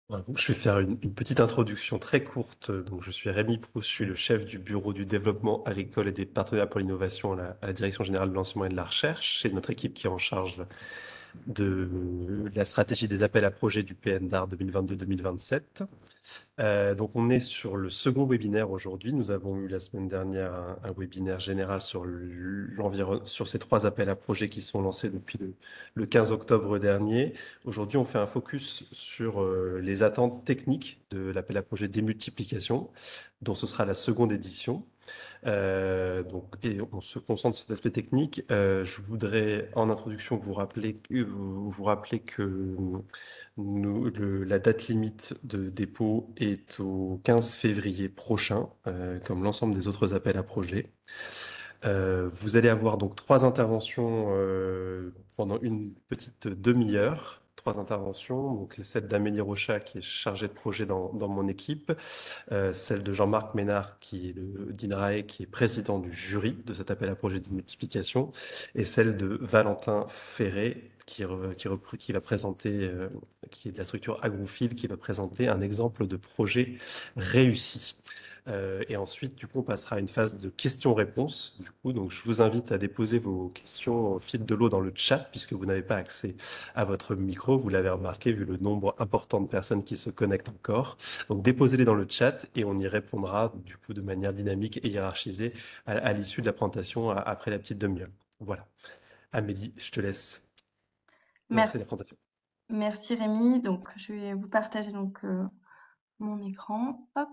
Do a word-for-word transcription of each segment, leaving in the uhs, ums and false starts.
Voilà, donc je vais faire une, une petite introduction très courte. Donc, je suis Rémi Proust, je suis le chef du bureau du développement agricole et des partenariats pour l'innovation à la, à la Direction générale de l'enseignement et de la recherche. C'est notre équipe qui est en charge de la stratégie des appels à projets du P N D A R deux mille vingt-deux deux mille vingt-sept. Euh, donc, on est sur le second webinaire aujourd'hui. Nous avons eu la semaine dernière un, un webinaire général sur l'environ, sur ces trois appels à projets qui sont lancés depuis le, le quinze octobre dernier. Aujourd'hui, on fait un focus sur euh, les attentes techniques de l'appel à projet démultiplication, dont ce sera la seconde édition. Euh, donc, et on se concentre sur cet aspect technique. Euh, je voudrais, en introduction, vous rappeler, vous, vous rappeler que nous, le- la date limite de dépôt est au quinze février prochain, euh, comme l'ensemble des autres appels à projets. Euh, vous allez avoir donc trois interventions euh, pendant une petite demi-heure. Trois interventions, donc celle d'Amélie Rochat qui est chargée de projet dans, dans mon équipe, euh, celle de Jean-Marc Ménard qui est le d'INRAE, qui est président du jury de cet appel à projet de multiplication, et celle de Valentin Ferré qui, re- qui, repr- qui va présenter, euh, qui est de la structure Agrofield, qui va présenter un exemple de projet réussi. Euh, et ensuite, du coup, on passera à une phase de questions-réponses. Du coup, donc, je vous invite à déposer vos questions au fil de l'eau dans le chat, puisque vous n'avez pas accès à votre micro. Vous l'avez remarqué, vu le nombre important de personnes qui se connectent encore. Donc, déposez-les dans le chat et on y répondra, du coup, de manière dynamique et hiérarchisée à, à l'issue de la présentation, à- après la petite demi-heure. Voilà. Amélie, je te laisse lancer la Merci, présentation. merci Rémi. Donc, je vais vous partager donc euh, mon écran. Hop.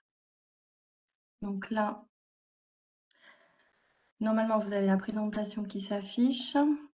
Donc là, normalement, vous avez la présentation qui s'affiche.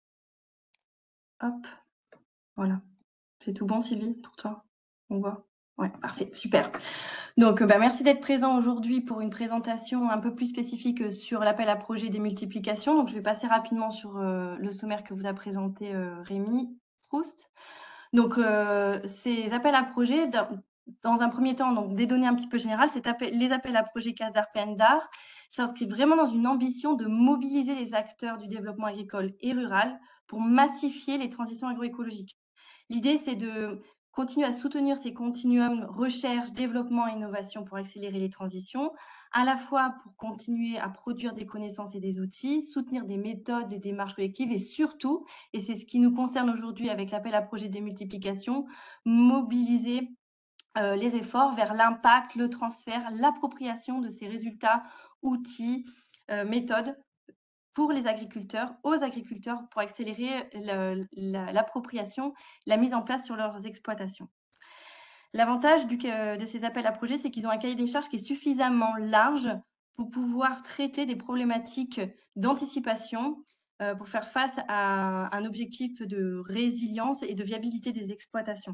Hop. Voilà. C'est tout bon, Sylvie, pour toi? On voit? Ouais, parfait, super. Donc, euh, bah, merci d'être présent aujourd'hui pour une présentation un peu plus spécifique euh, sur l'appel à projet des multiplications. Donc, je vais passer rapidement sur euh, le sommaire que vous a présenté euh, Rémi Proust. Donc, euh, ces appels à projets, dans, dans un premier temps, donc des données un petit peu générales, appel, les appels à projets CASDAR P N D A R s'inscrivent vraiment dans une ambition de mobiliser les acteurs du développement agricole et rural pour massifier les transitions agroécologiques. L'idée, c'est de continuer à soutenir ces continuums recherche, développement et innovation pour accélérer les transitions, à la fois pour continuer à produire des connaissances et des outils, soutenir des méthodes, des démarches collectives et surtout, et c'est ce qui nous concerne aujourd'hui avec l'appel à projet démultiplication, mobiliser euh, les efforts vers l'impact, le transfert, l'appropriation de ces résultats, outils, euh, méthodes pour les agriculteurs, aux agriculteurs, pour accélérer l'appropriation, la mise en place sur leurs exploitations. L'avantage de ces appels à projets, c'est qu'ils ont un cahier des charges qui est suffisamment large pour pouvoir traiter des problématiques d'anticipation, euh, pour faire face à un objectif de résilience et de viabilité des exploitations.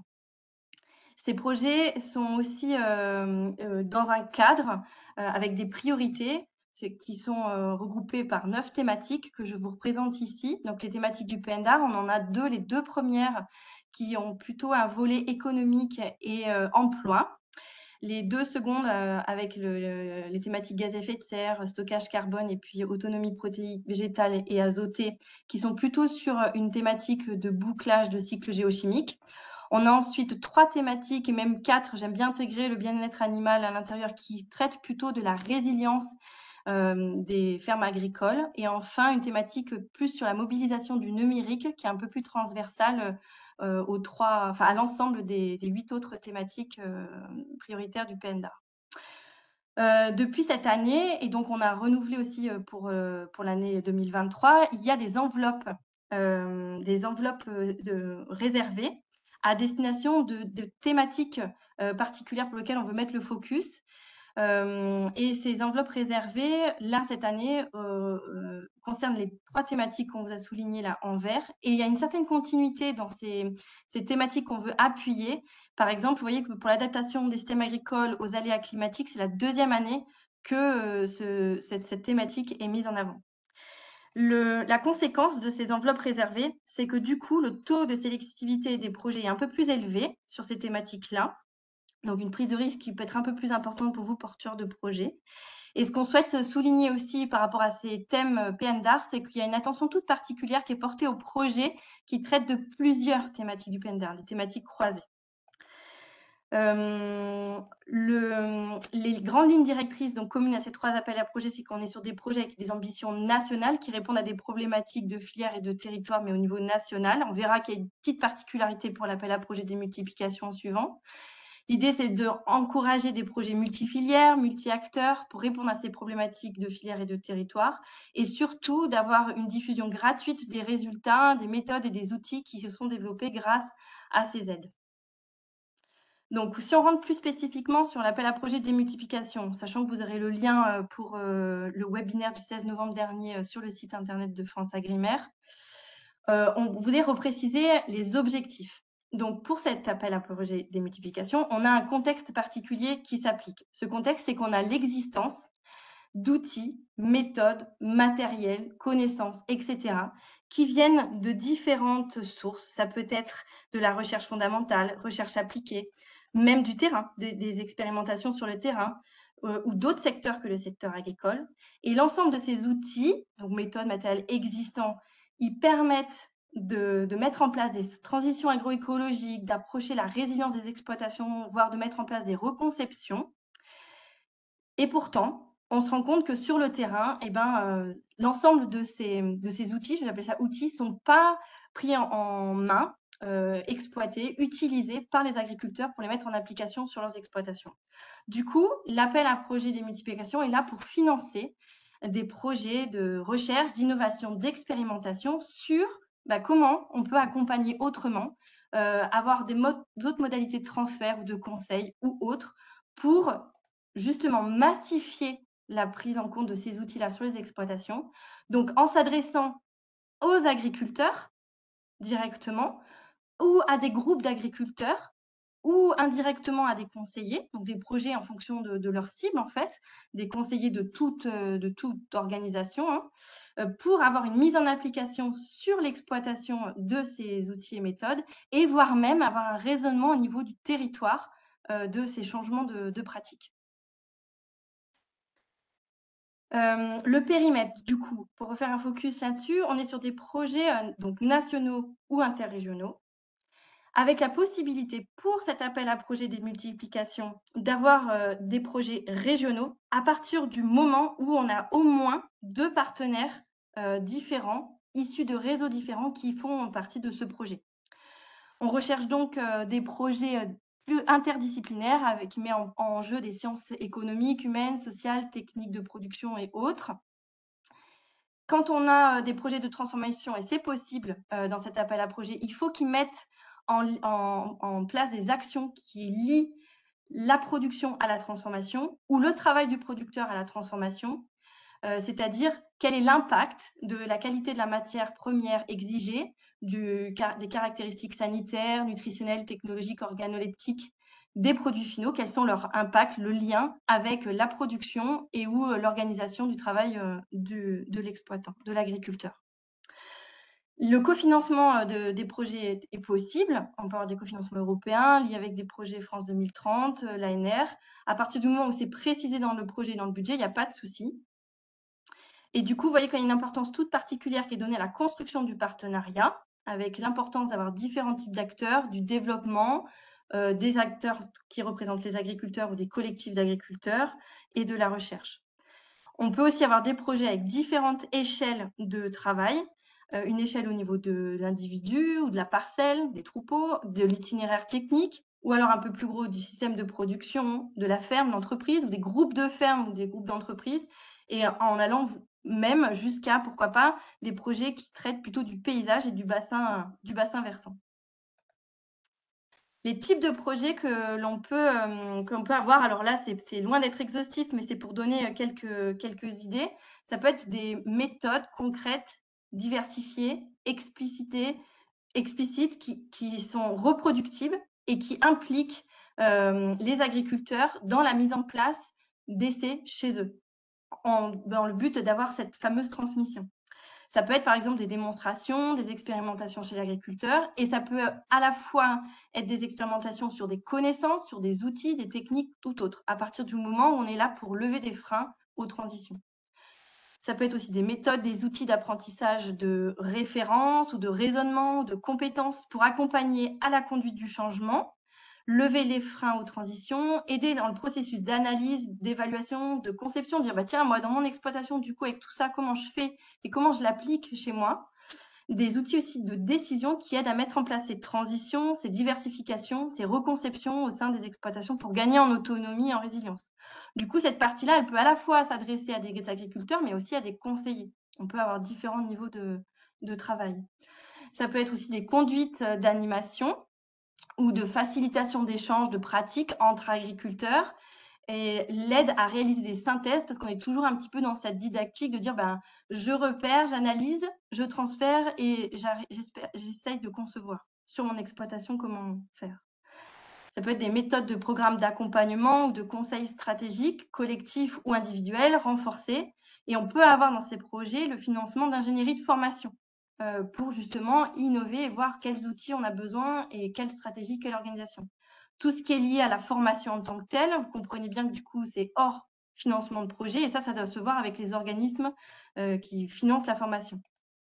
Ces projets sont aussi euh, euh, dans un cadre euh, avec des priorités qui sont euh, regroupées par neuf thématiques que je vous représente ici. Donc les thématiques du P N D A R, on en a deux, les deux premières qui ont plutôt un volet économique et euh, emploi. Les deux secondes euh, avec le, le, les thématiques gaz à effet de serre, stockage carbone et puis autonomie protéique végétale et azotée qui sont plutôt sur une thématique de bouclage de cycle géochimique. On a ensuite trois thématiques, et même quatre, j'aime bien intégrer le bien-être animal à l'intérieur, qui traitent plutôt de la résilience euh, des fermes agricoles. Et enfin, une thématique plus sur la mobilisation du numérique, qui est un peu plus transversale euh, aux trois, enfin, à l'ensemble des, des huit autres thématiques euh, prioritaires du P N D A R. Euh, depuis cette année, et donc on a renouvelé aussi pour, euh, pour l'année deux mille vingt-trois, il y a des enveloppes, euh, des enveloppes de, réservées à destination de, de thématiques euh, particulières pour lesquelles on veut mettre le focus. Euh, et ces enveloppes réservées, là, cette année, euh, euh, concernent les trois thématiques qu'on vous a soulignées là en vert. Et il y a une certaine continuité dans ces, ces thématiques qu'on veut appuyer. Par exemple, vous voyez que pour l'adaptation des systèmes agricoles aux aléas climatiques, c'est la deuxième année que euh, ce, cette, cette thématique est mise en avant. Le, la conséquence de ces enveloppes réservées, c'est que du coup, le taux de sélectivité des projets est un peu plus élevé sur ces thématiques-là. Donc, une prise de risque qui peut être un peu plus importante pour vous, porteurs de projets. Et ce qu'on souhaite souligner aussi par rapport à ces thèmes P N D A R, c'est qu'il y a une attention toute particulière qui est portée aux projets qui traitent de plusieurs thématiques du P N D A R, des thématiques croisées. Euh, le, les grandes lignes directrices donc communes à ces trois appels à projets, c'est qu'on est sur des projets avec des ambitions nationales qui répondent à des problématiques de filière et de territoire, mais au niveau national. On verra qu'il y a une petite particularité pour l'appel à projet des multiplications suivant. L'idée, c'est d'encourager des projets multifilières, multi-acteurs pour répondre à ces problématiques de filière et de territoire, et surtout d'avoir une diffusion gratuite des résultats, des méthodes et des outils qui se sont développés grâce à ces aides. Donc, si on rentre plus spécifiquement sur l'appel à projet de démultiplication, sachant que vous aurez le lien pour le webinaire du seize novembre dernier sur le site internet de France Agrimaire, on voulait repréciser les objectifs. Donc, pour cet appel à projet de démultiplication, on a un contexte particulier qui s'applique. Ce contexte, c'est qu'on a l'existence d'outils, méthodes, matériels, connaissances, et cetera, qui viennent de différentes sources. Ça peut être de la recherche fondamentale, recherche appliquée, même du terrain, des, des expérimentations sur le terrain, euh, ou d'autres secteurs que le secteur agricole. Et l'ensemble de ces outils, donc méthodes, matériels existants, ils permettent de, de mettre en place des transitions agroécologiques, d'approcher la résilience des exploitations, voire de mettre en place des reconceptions. Et pourtant, on se rend compte que sur le terrain, eh ben, euh, l'ensemble de ces, de ces outils, je vais appeler ça outils, ne sont pas pris en, en main, euh, exploités, utilisés par les agriculteurs pour les mettre en application sur leurs exploitations. Du coup, l'appel à projet des multiplications est là pour financer des projets de recherche, d'innovation, d'expérimentation sur bah, comment on peut accompagner autrement, euh, avoir des modes, d'autres modalités de transfert ou de conseil ou autres pour justement massifier la prise en compte de ces outils-là sur les exploitations, donc en s'adressant aux agriculteurs directement ou à des groupes d'agriculteurs ou indirectement à des conseillers, donc des projets en fonction de, de leur cible en fait, des conseillers de toute, de toute organisation, hein, pour avoir une mise en application sur l'exploitation de ces outils et méthodes et voire même avoir un raisonnement au niveau du territoire euh, de ces changements de, de pratiques. Euh, le périmètre, du coup, pour refaire un focus là-dessus, on est sur des projets euh, donc nationaux ou interrégionaux, avec la possibilité pour cet appel à projet des multiplications d'avoir euh, des projets régionaux à partir du moment où on a au moins deux partenaires euh, différents, issus de réseaux différents qui font partie de ce projet. On recherche donc euh, des projets euh, plus interdisciplinaires avec, qui met en, en jeu des sciences économiques, humaines, sociales, techniques de production et autres. Quand on a des projets de transformation, et c'est possible euh, dans cet appel à projet, il faut qu'ils mettent en, en, en place des actions qui lient la production à la transformation ou le travail du producteur à la transformation, euh, c'est-à-dire quel est l'impact de la qualité de la matière première exigée, du, des caractéristiques sanitaires, nutritionnelles, technologiques, organoleptiques des produits finaux, quels sont leurs impacts, le lien avec la production et ou l'organisation du travail euh, du, de l'exploitant, de l'agriculteur. Le cofinancement de, des projets est possible. On peut avoir des cofinancements européens liés avec des projets France deux mille trente, l'A N R. À partir du moment où c'est précisé dans le projet et dans le budget, il n'y a pas de souci. Et du coup, vous voyez qu'il y a une importance toute particulière qui est donnée à la construction du partenariat, avec l'importance d'avoir différents types d'acteurs, du développement, euh, des acteurs qui représentent les agriculteurs ou des collectifs d'agriculteurs et de la recherche. On peut aussi avoir des projets avec différentes échelles de travail, euh, une échelle au niveau de l'individu ou de la parcelle, des troupeaux, de l'itinéraire technique, ou alors un peu plus gros du système de production, de la ferme, l'entreprise, ou des groupes de fermes ou des groupes d'entreprises, et en allant même jusqu'à, pourquoi pas, des projets qui traitent plutôt du paysage et du bassin, du bassin versant. Les types de projets que l'on peut, euh, qu'on peut avoir, alors là, c'est loin d'être exhaustif, mais c'est pour donner quelques, quelques idées. Ça peut être des méthodes concrètes, diversifiées, explicitées, explicites, qui, qui sont reproductibles et qui impliquent euh, les agriculteurs dans la mise en place d'essais chez eux, en, dans le but d'avoir cette fameuse transmission. Ça peut être par exemple des démonstrations, des expérimentations chez l'agriculteur, et ça peut à la fois être des expérimentations sur des connaissances, sur des outils, des techniques, tout autre, à partir du moment où on est là pour lever des freins aux transitions. Ça peut être aussi des méthodes, des outils d'apprentissage de référence ou de raisonnement, ou de compétences pour accompagner à la conduite du changement, lever les freins aux transitions, aider dans le processus d'analyse, d'évaluation, de conception, dire bah tiens, moi dans mon exploitation, du coup, avec tout ça, comment je fais et comment je l'applique chez moi. Des outils aussi de décision qui aident à mettre en place ces transitions, ces diversifications, ces reconceptions au sein des exploitations pour gagner en autonomie et en résilience. Du coup, cette partie-là, elle peut à la fois s'adresser à des agriculteurs, mais aussi à des conseillers. On peut avoir différents niveaux de, de travail. Ça peut être aussi des conduites d'animation ou de facilitation d'échanges de pratiques entre agriculteurs et l'aide à réaliser des synthèses parce qu'on est toujours un petit peu dans cette didactique de dire ben, je repère, j'analyse, je transfère et j'essaye de concevoir sur mon exploitation comment faire. Ça peut être des méthodes de programmes d'accompagnement ou de conseils stratégiques, collectifs ou individuels, renforcés. Et on peut avoir dans ces projets le financement d'ingénierie de formation euh, pour justement innover et voir quels outils on a besoin et quelle stratégie, quelle organisation. Tout ce qui est lié à la formation en tant que telle, vous comprenez bien que du coup, c'est hors financement de projet et ça, ça doit se voir avec les organismes euh, qui financent la formation.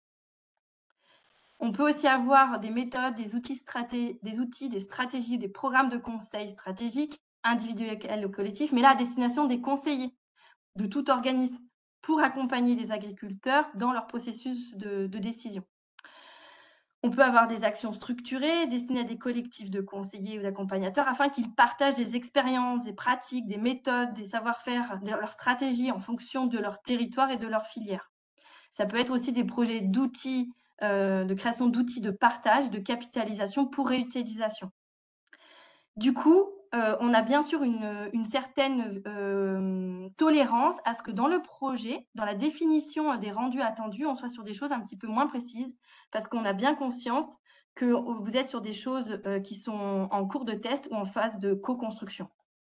On peut aussi avoir des méthodes, des outils, straté des outils, des stratégies, des programmes de conseil stratégiques, individuels ou collectifs, mais là, à destination des conseillers de tout organisme pour accompagner les agriculteurs dans leur processus de, de décision. On peut avoir des actions structurées destinées à des collectifs de conseillers ou d'accompagnateurs afin qu'ils partagent des expériences, des pratiques, des méthodes, des savoir-faire, leurs stratégies en fonction de leur territoire et de leur filière. Ça peut être aussi des projets d'outils, euh, de création d'outils de partage, de capitalisation pour réutilisation. Du coup, euh, on a bien sûr une, une certaine euh, tolérance à ce que dans le projet, dans la définition des rendus attendus, on soit sur des choses un petit peu moins précises, parce qu'on a bien conscience que vous êtes sur des choses euh, qui sont en cours de test ou en phase de co-construction.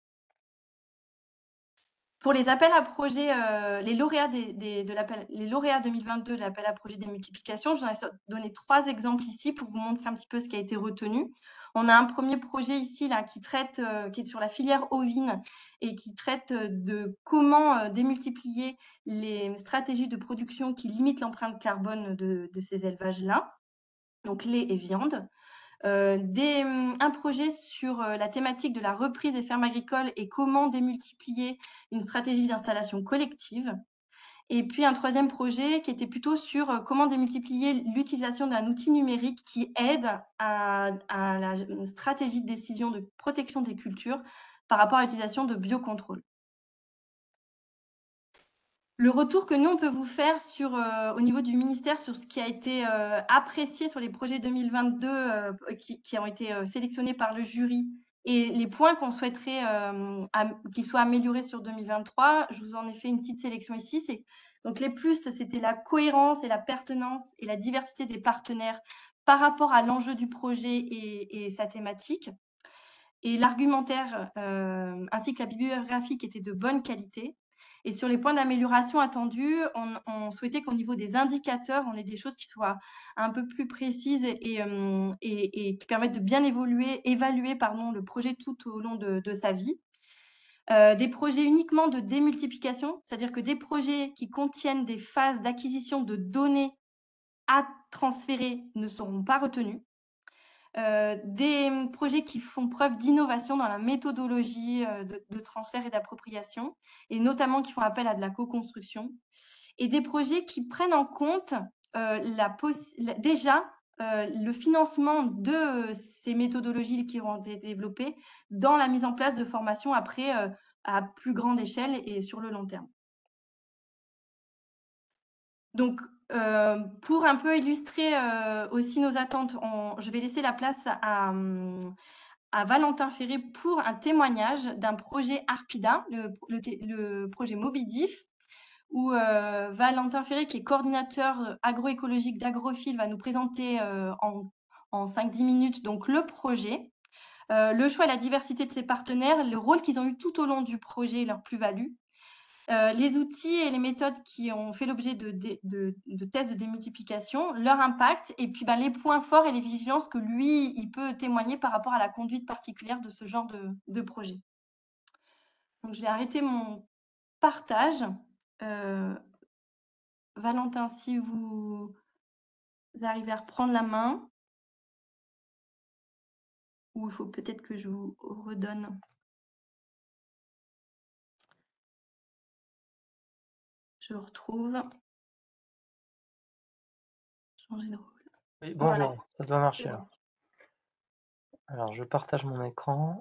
Pour les appels à projets, euh, les, lauréats des, des, de les lauréats deux mille vingt-deux de l'appel à projet des multiplications, j'en ai donné trois exemples ici pour vous montrer un petit peu ce qui a été retenu. On a un premier projet ici là, qui, traite, euh, qui est sur la filière ovine et qui traite de comment euh, démultiplier les stratégies de production qui limitent l'empreinte carbone de, de ces élevages-là, donc lait et viande. Euh, des, un projet sur euh, la thématique de la reprise des fermes agricoles et comment démultiplier une stratégie d'installation collective. Et puis un troisième projet qui était plutôt sur euh, comment démultiplier l'utilisation d'un outil numérique qui aide à, à la stratégie de décision de protection des cultures par rapport à l'utilisation de biocontrôle. Le retour que nous, on peut vous faire sur, euh, au niveau du ministère sur ce qui a été euh, apprécié sur les projets deux mille vingt-deux euh, qui, qui ont été euh, sélectionnés par le jury et les points qu'on souhaiterait euh, qu'ils soient améliorés sur deux mille vingt-trois, je vous en ai fait une petite sélection ici. C'est, donc les plus, c'était la cohérence et la pertinence et la diversité des partenaires par rapport à l'enjeu du projet et, et sa thématique. Et l'argumentaire euh, ainsi que la bibliographie qui était de bonne qualité. Et sur les points d'amélioration attendus, on, on souhaitait qu'au niveau des indicateurs, on ait des choses qui soient un peu plus précises et, euh, et, et qui permettent de bien évoluer, évaluer pardon, le projet tout au long de, de sa vie. Euh, des projets uniquement de démultiplication, c'est-à-dire que des projets qui contiennent des phases d'acquisition de données à transférer ne seront pas retenus. Euh, des projets qui font preuve d'innovation dans la méthodologie euh, de, de transfert et d'appropriation, et notamment qui font appel à de la co-construction, et des projets qui prennent en compte euh, la la, déjà euh, le financement de euh, ces méthodologies qui ont été développées dans la mise en place de formations après euh, à plus grande échelle et sur le long terme. Donc, euh, pour un peu illustrer euh, aussi nos attentes, on, je vais laisser la place à, à Valentin Ferré pour un témoignage d'un projet ARPIDA, le, le, le projet Mobidif, où euh, Valentin Ferré, qui est coordinateur agroécologique d'Agrophile, va nous présenter euh, en, en cinq dix minutes donc, le projet, euh, le choix et la diversité de ses partenaires, le rôle qu'ils ont eu tout au long du projet et leur plus-value, euh, les outils et les méthodes qui ont fait l'objet de, de, de, de tests de démultiplication, leur impact, et puis ben, les points forts et les vigilances que lui, il peut témoigner par rapport à la conduite particulière de ce genre de, de projet. Donc, je vais arrêter mon partage. Euh, Valentin, si vous arrivez à reprendre la main. Ou il faut peut-être que je vous redonne? Je retrouve. Changer de rôle. Oui, bon, Voilà, bon, ça doit c'est marcher bon. là. Alors je partage mon écran.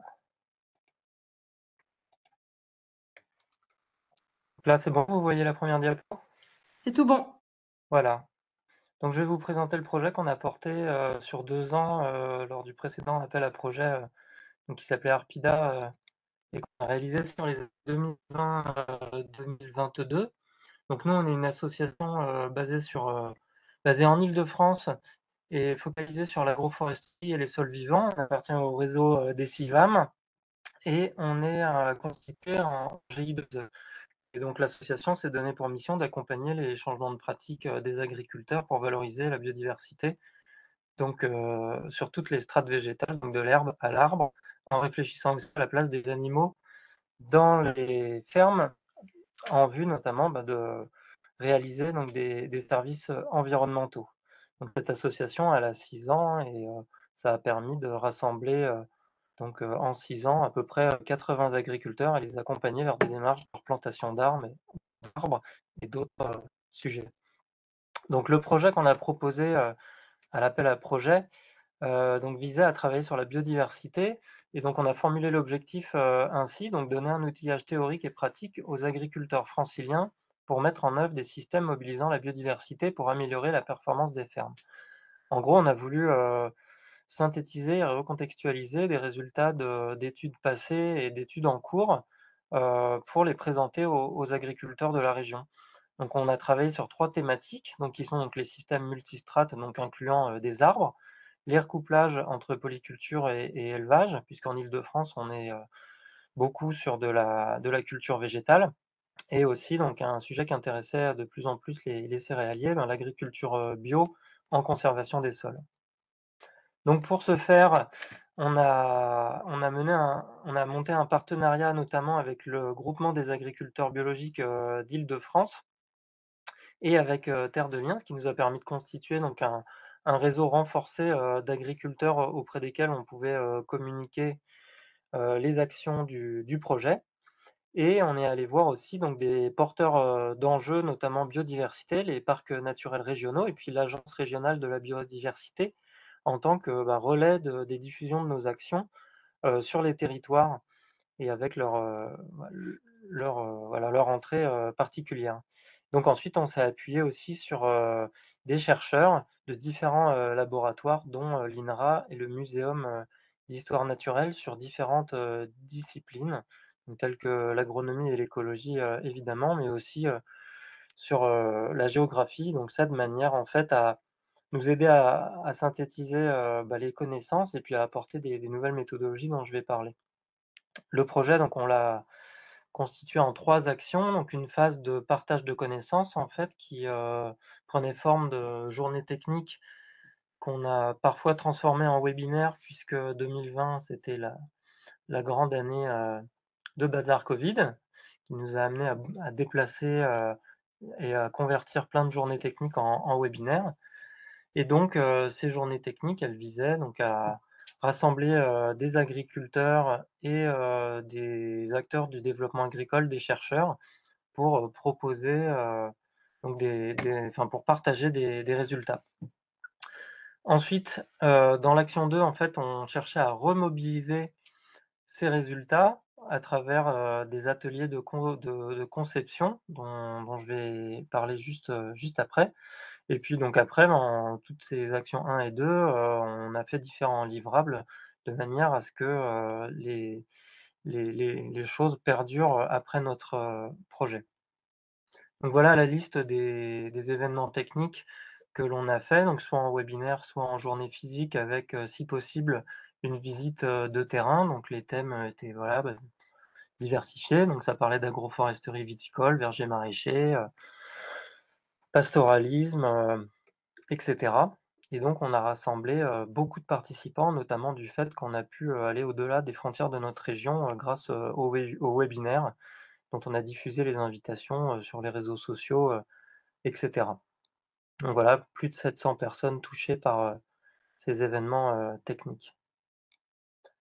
Là, c'est bon, vous voyez la première diapo? C'est tout bon. Voilà. Donc je vais vous présenter le projet qu'on a porté, heu, sur deux ans, heu, lors du précédent appel à projet, heu, donc qui s'appelait ARPIDA, heu, et qu'on a réalisé sur les deux mille vingt, heu, deux mille vingt-deux. Donc nous, on est une association, heu, basée sur, heu, basée en Île-de-France et focalisée sur l'agroforesterie et les sols vivants. On appartient au réseau, heu, des CIVAM et on est, heu, constitué en G I deux E. Et donc l'association s'est donnée pour mission d'accompagner les changements de pratiques, heu, des agriculteurs pour valoriser la biodiversité, donc heu, sur toutes les strates végétales, donc de l'herbe à l'arbre, en réfléchissant aussi à la place des animaux dans les fermes, en vue notamment, bah, de réaliser donc des des services, heu, environnementaux. Donc cette association, elle a six ans et heu, ça a permis de rassembler, heu, donc heu, en six ans, à peu près, heu, quatre-vingts agriculteurs et les accompagner vers des démarches de plantation d'arbres et d'arbres et d'autres, heu, sujets. Donc le projet qu'on a proposé, heu, à l'appel à projet, heu, donc visait à travailler sur la biodiversité et donc on a formulé l'objectif, heu, ainsi, donc donner un outillage théorique et pratique aux agriculteurs franciliens pour mettre en œuvre des systèmes mobilisant la biodiversité pour améliorer la performance des fermes. En gros, on a voulu, heu, synthétiser et recontextualiser des résultats de d'études passées et d'études en cours, heu, pour les présenter aux aux agriculteurs de la région. Donc on a travaillé sur trois thématiques, donc qui sont donc les systèmes multistrates, donc incluant, heu, des arbres, les recouplages entre polyculture et et élevage, puisqu'en Île-de-France, on est, heu, beaucoup sur de la de la culture végétale et aussi donc un sujet qui intéressait de plus en plus les les céréaliers, ben, l'agriculture, heu, bio en conservation des sols. Donc pour ce faire, on a on a mené un on a monté un partenariat notamment avec le groupement des agriculteurs biologiques, heu, d'Île-de-France et avec, heu, Terre de Liens, ce qui nous a permis de constituer donc un un réseau renforcé, heu, d'agriculteurs, heu, auprès desquels on pouvait, heu, communiquer, heu, les actions du du projet et on est allé voir aussi donc des porteurs, heu, d'enjeux, notamment biodiversité, les parcs naturels régionaux et puis l'Agence régionale de la biodiversité en tant que, bah, relais de des diffusions de nos actions, heu, sur les territoires et avec leur, heu, bah, l leur, heu, voilà, leur entrée, heu, particulière. Donc ensuite, on s'est appuyé aussi sur, heu, des chercheurs de différents, heu, laboratoires dont, heu, l'I N R A et le Muséum, heu, d'histoire naturelle sur différentes, heu, disciplines, donc telles que l'agronomie et l'écologie, heu, évidemment, mais aussi, heu, sur, heu, la géographie. Donc ça, de manière, en fait, à nous aider à à synthétiser, heu, bah, les connaissances et puis à apporter des des nouvelles méthodologies dont je vais parler. Le projet, donc on l'a constitué en trois actions, donc une phase de partage de connaissances, en fait, qui, heu, prenait forme de journées techniques qu'on a parfois transformées en webinaires puisque deux mille vingt, c'était la la grande année, heu, de bazar Covid, qui nous a amenés à à déplacer, heu et à convertir plein de journées techniques en en webinaires. Et donc, heu, ces journées techniques, elles visaient donc à rassembler, heu, des agriculteurs et heu, des acteurs du développement agricole, des chercheurs pour, heu, proposer, heu, donc des des enfin pour partager des des résultats. Ensuite, heu, dans l'action deux, en fait, on cherchait à remobiliser ces résultats à travers, heu, des ateliers de con de de conception dont dont je vais parler juste, heu, juste après. Et puis donc après, dans toutes ces actions un et deux, heu, on a fait différents livrables de manière à ce que, heu, les les les les choses perdurent après notre, heu, projet. Donc voilà la liste des des événements techniques que l'on a fait, donc soit en webinaire, soit en journée physique avec, heu, si possible, une visite, heu, de terrain. Donc les thèmes, heu, étaient voilà, bah, diversifiés, donc ça parlait d'agroforesterie viticole, verger maraîcher, heu, pastoralisme, heu et cetera. Et donc on a rassemblé, heu, beaucoup de participants, notamment du fait qu'on a pu, heu, aller au-delà des frontières de notre région, heu, grâce, heu, au wé au webinaire dont on a diffusé les invitations, heu, sur les réseaux sociaux, heu et cetera. Donc voilà, plus de sept cents personnes touchées par, heu, ces événements, heu, techniques.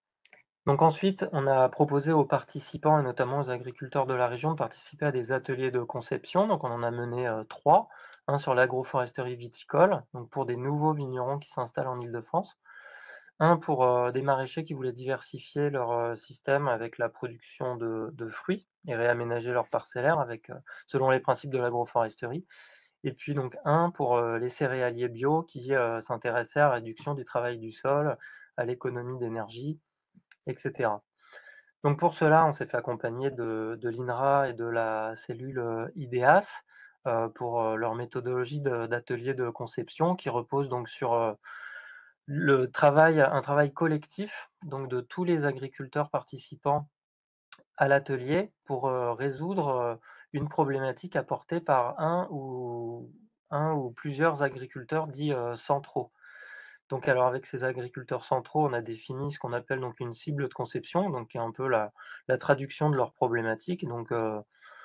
Donc ensuite, on a proposé aux participants et notamment aux agriculteurs de la région de participer à des ateliers de conception. Donc on en a mené euh, trois, un sur l'agroforesterie viticole, donc pour des nouveaux vignerons qui s'installent en Île-de-France, un pour euh, des maraîchers qui voulaient diversifier leur euh, système avec la production de, de fruits et réaménager leur parcellaire avec, euh, selon les principes de l'agroforesterie. Et puis donc un pour euh, les céréaliers bio qui euh, s'intéressaient à la réduction du travail du sol, à l'économie d'énergie, et cetera. Donc pour cela, on s'est fait accompagner de de l'I N R A et de la cellule, heu, I D E A S, heu, pour, heu, leur méthodologie de d'atelier de conception qui repose donc sur, heu, le travail un travail collectif, donc de tous les agriculteurs participants à l'atelier pour, heu, résoudre, heu, une problématique apportée par un ou un ou plusieurs agriculteurs dits, heu, centraux. Donc alors avec ces agriculteurs centraux, on a défini ce qu'on appelle donc une cible de conception, donc qui est un peu la la traduction de leurs problématiques. Donc, heu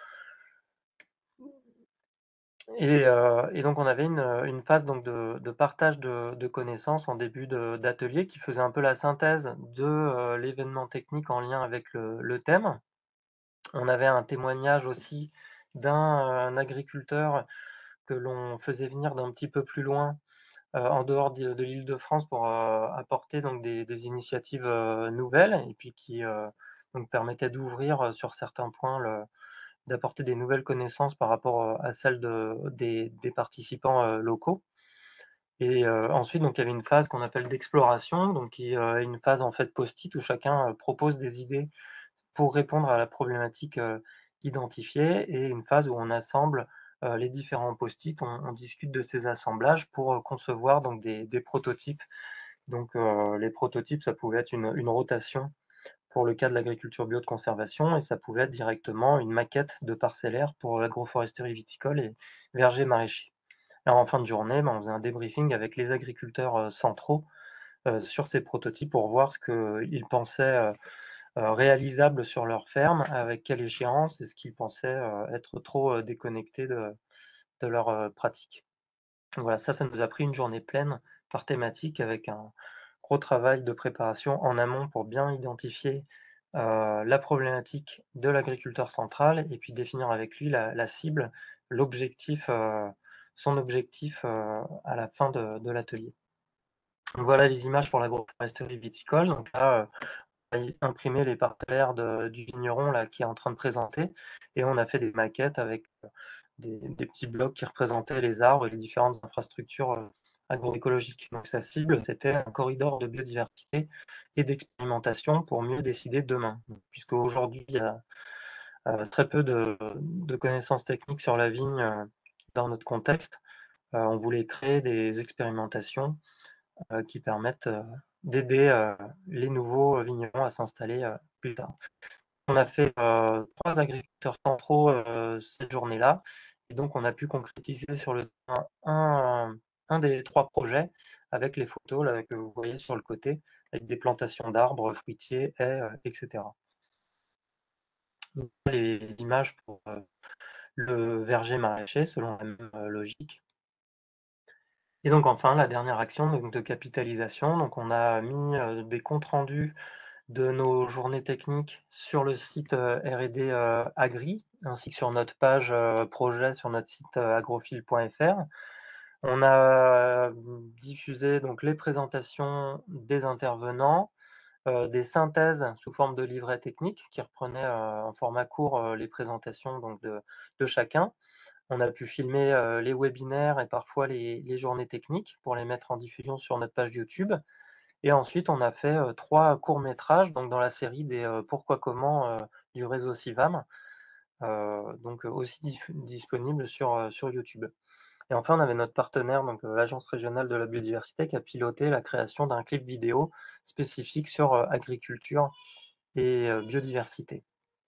et heu et donc on avait une, heu, une phase donc de de partage de de connaissances en début de d'atelier qui faisait un peu la synthèse de, heu, l'événement technique en lien avec le le thème. On avait un témoignage aussi d'un, heu, agriculteur que l'on faisait venir d'un petit peu plus loin, heu, en dehors de de l'Île-de-France pour, heu, apporter donc des des initiatives, heu, nouvelles et puis qui, heu, donc permettaient d'ouvrir, heu, sur certains points le d'apporter des nouvelles connaissances par rapport, heu, à celles de des des participants, heu, locaux et heu, ensuite donc il y avait une phase qu'on appelle d'exploration, donc qui, heu, est une phase en fait post-it où chacun, heu, propose des idées pour répondre à la problématique, heu, identifiée et une phase où on assemble, heu, les différents post-it. On on discute de ces assemblages pour, heu, concevoir donc des des prototypes. Donc, heu, les prototypes, ça pouvait être une une rotation pour le cas de l'agriculture bio de conservation et ça pouvait être directement une maquette de parcellaire pour l'agroforesterie viticole et verger maraîcher. Alors en fin de journée, ben, on faisait un débriefing avec les agriculteurs, heu, centraux, heu, sur ces prototypes pour voir ce qu'ils pensaient, heu heu, réalisable sur leur ferme, avec quelle échéance et ce qu'ils pensaient, heu, être trop, heu, déconnectés de de leur, heu, pratique. Donc voilà, ça, ça nous a pris une journée pleine par thématique avec un gros travail de préparation en amont pour bien identifier, heu, la problématique de l'agriculteur central et puis définir avec lui la la cible, l'objectif, heu, son objectif, heu, à la fin de de l'atelier. Donc voilà les images pour l'agroforesterie viticole. Donc là, i imprimer les parcellaires de du vigneron là qui est en train de présenter et on a fait des maquettes avec, heu, des des petits blocs qui représentaient les arbres et les différentes infrastructures, heu, agroécologiques. Donc sa cible, c'était un corridor de biodiversité et d'expérimentation pour mieux décider demain. Donc puisqu'aujourd'hui, il y a, heu, très peu de de connaissances techniques sur la vigne, heu, dans notre contexte, heu, on voulait créer des expérimentations heu, qui permettent, heu, d'aider, heu, les nouveaux, heu, vignerons à s'installer, heu, plus tard. On a fait, heu, trois agriculteurs centraux, heu, cette journée-là et donc on a pu concrétiser sur le terrain un un des trois projets avec les photos là que vous voyez sur le côté, avec des plantations d'arbres fruitiers, haies, heu et cetera. Donc les images pour, heu, le verger maraîcher selon la même, heu, logique. Et donc enfin la dernière action donc de capitalisation, donc on a mis, heu, des comptes rendus de nos journées techniques sur le site, heu, R et D, heu, Agri, ainsi que sur notre page, heu, projet sur notre site, heu, agrophile point F R. On a, mmh, diffusé donc les présentations des intervenants, heu, des synthèses sous forme de livrets techniques qui reprenaient, heu, en format court, heu, les présentations donc de de chacun. On a pu filmer, heu, les webinaires et parfois les les journées techniques pour les mettre en diffusion sur notre page YouTube. Et ensuite, on a fait, heu, trois courts-métrages, donc dans la série des, heu, pourquoi comment, heu, du réseau Civam, heu, donc, heu, aussi dif disponibles sur, heu, sur YouTube. Et enfin, on avait notre partenaire, donc, heu, l'Agence régionale de la biodiversité, qui a piloté la création d'un clip vidéo spécifique sur, heu, agriculture et heu, biodiversité.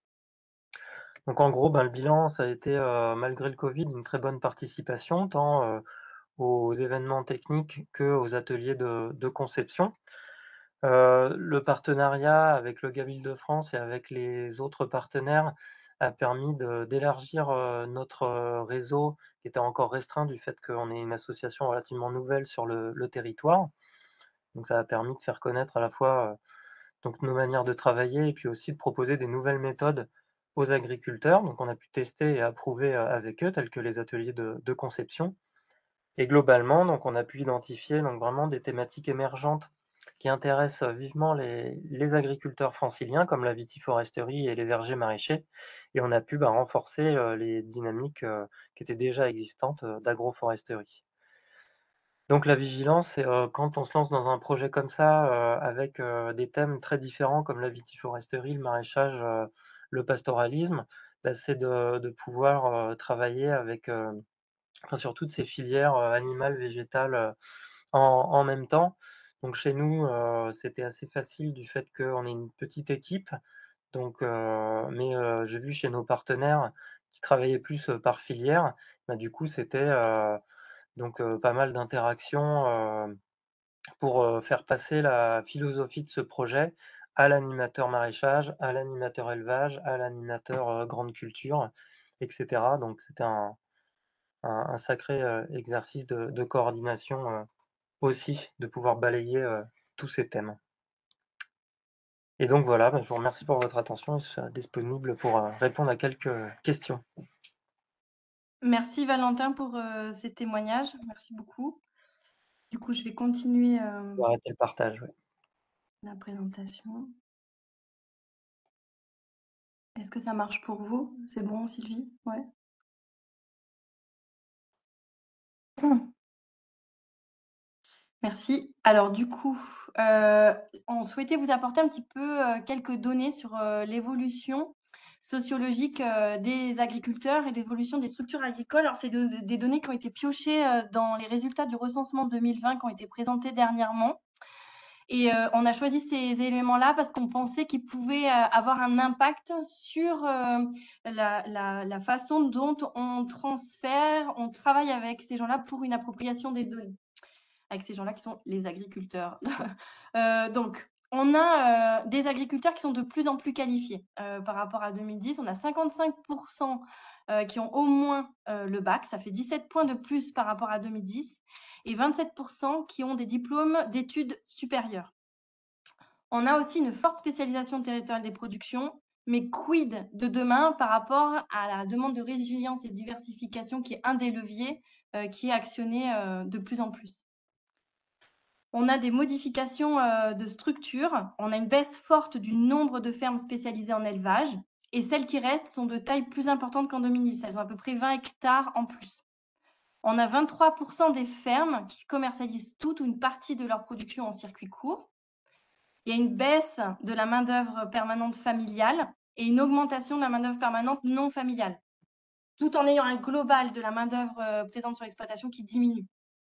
Donc en gros, ben, le bilan, ça a été, heu, malgré le covid, une très bonne participation, tant, heu, aux événements techniques qu'aux ateliers de de conception. Heu, le partenariat avec le G A B Île-de-France et avec les autres partenaires a permis de d'élargir, heu, notre, heu, réseau qui était encore restreint du fait qu'on est une association relativement nouvelle sur le le territoire. Donc ça a permis de faire connaître à la fois, heu, donc nos manières de travailler et puis aussi de proposer des nouvelles méthodes aux agriculteurs. Donc on a pu tester et approuver, heu, avec eux, tels que les ateliers de de conception et globalement, donc on a pu identifier donc vraiment des thématiques émergentes qui intéressent, heu, vivement les les agriculteurs franciliens comme la vitiforesterie et les vergers maraîchers et on a pu, bah, renforcer, heu, les dynamiques, heu, qui étaient déjà existantes, heu, d'agroforesterie. Donc la vigilance, c'est, heu, quand on se lance dans un projet comme ça, heu, avec, heu, des thèmes très différents comme la vitiforesterie, le maraîchage, heu, le pastoralisme, bah, c'est de de pouvoir, heu, travailler avec, heu, enfin sur toutes ces filières, heu, animales, végétales, heu, en en même temps. Donc chez nous, heu, c'était assez facile du fait qu'on est une petite équipe, donc heu, mais heu, j'ai vu chez nos partenaires qui travaillaient plus, heu, par filière, bah, du coup c'était, heu, donc heu, pas mal d'interactions, heu, pour, heu, faire passer la philosophie de ce projet à l'animateur maraîchage, à l'animateur élevage, à l'animateur, heu, grande culture et cetera. Donc c'était un un un sacré, heu, exercice de de coordination, heu, aussi, de pouvoir balayer, heu, tous ces thèmes. Et donc voilà, bah, je vous remercie pour votre attention et je serai disponible pour, heu, répondre à quelques questions. Merci Valentin pour, heu, ces témoignages. Merci beaucoup. Du coup, je vais continuer, On hem, peut arrêter le partage, ouais. la présentation. Est-ce que ça marche pour vous? C'est bon Sylvie? Ouais? Mmh. Merci. Alors du coup, heu, on souhaitait vous apporter un petit peu, heu, quelques données sur, heu, l'évolution sociologique, heu, des agriculteurs et l'évolution des structures agricoles. Alors c'est de des données qui ont été piochées, heu, dans les résultats du recensement deux mille vingt qui ont été présentés dernièrement et heu, on a choisi ces éléments-là parce qu'on pensait qu'ils pouvaient, heu, avoir un impact sur, heu, la la la façon dont on transfère, on travaille avec ces gens-là pour une appropriation des données. Avec ces gens-là qui sont les agriculteurs. Heu, donc on a, heu, des agriculteurs qui sont de plus en plus qualifiés, heu, par rapport à deux mille dix. On a cinquante-cinq heu, qui ont au moins, heu, le bac, ça fait dix-sept points de plus par rapport à deux mille dix et vingt-sept qui ont des diplômes d'études supérieures. On a aussi une forte spécialisation territoriale des productions, mais quid de demain par rapport à la demande de résilience et de diversification qui est un des leviers, heu, qui est actionné, heu, de plus en plus? On a des modifications, heu, de structure. On a une baisse forte du nombre de fermes spécialisées en élevage et celles qui restent sont de taille plus importante qu'en deux mille dix. Elles ont à peu près vingt hectares en plus. On a vingt-trois des fermes qui commercialisent toute ou une partie de leur production en circuit court. Il y a une baisse de la main-d'œuvre permanente familiale et une augmentation de la main-d'œuvre permanente non familiale, tout en ayant un global de la main-d'œuvre, heu, présente sur l'exploitation qui diminue.